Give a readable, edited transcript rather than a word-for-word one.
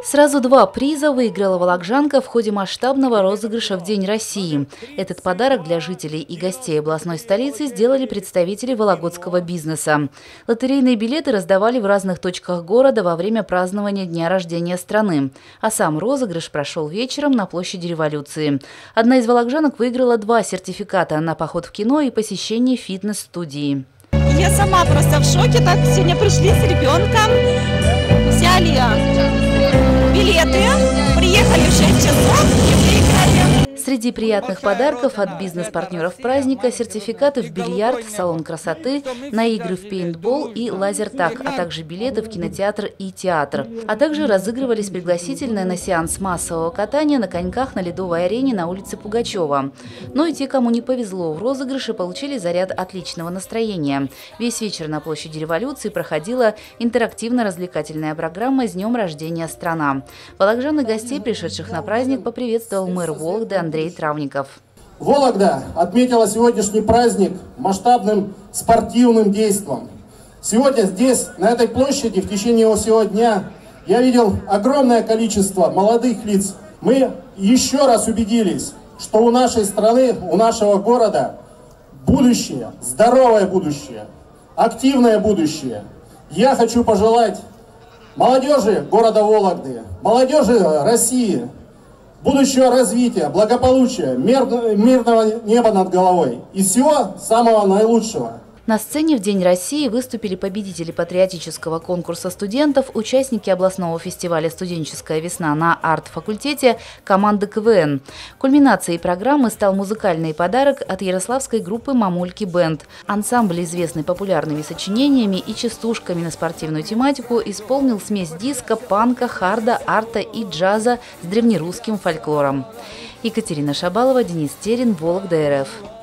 Сразу 2 приза выиграла волокжанка в ходе масштабного розыгрыша в День России. Этот подарок для жителей и гостей областной столицы сделали представители вологодского бизнеса. Лотерейные билеты раздавали в разных точках города во время празднования Дня рождения страны. А сам розыгрыш прошел вечером на площади Революции. Одна из волокжанок выиграла 2 сертификата на поход в кино и посещение фитнес-студии. Я сама просто в шоке. Так, сегодня пришли с ребенком, взяли билеты, приехали в 6 часов и выиграли. Среди приятных подарков от бизнес-партнеров праздника – сертификаты в бильярд, салон красоты, на игры в пейнтбол и лазертаг, а также билеты в кинотеатр и театр. А также разыгрывались пригласительные на сеанс массового катания на коньках на ледовой арене на улице Пугачева. Но и те, кому не повезло в розыгрыше, получили заряд отличного настроения. Весь вечер на площади Революции проходила интерактивно-развлекательная программа «С днем рождения, страна». Волокжан и гостей, пришедших на праздник, поприветствовал мэр Вологды Андрей Травников. Вологда отметила сегодняшний праздник масштабным спортивным действием. Сегодня здесь, на этой площади, в течение всего дня, я видел огромное количество молодых лиц. Мы еще раз убедились, что у нашей страны, у нашего города будущее, здоровое будущее, активное будущее. Я хочу пожелать молодежи города Вологды, молодежи России будущего развития, благополучия, мирного неба над головой и всего самого наилучшего. На сцене в День России выступили победители патриотического конкурса студентов, участники областного фестиваля «Студенческая весна» на арт-факультете, команды КВН. Кульминацией программы стал музыкальный подарок от ярославской группы «Мамульки Бенд». Ансамбль, известный популярными сочинениями и частушками на спортивную тематику, исполнил смесь диска, панка, харда, арта и джаза с древнерусским фольклором. Екатерина Шабалова, Денис Терин, Вологда РФ.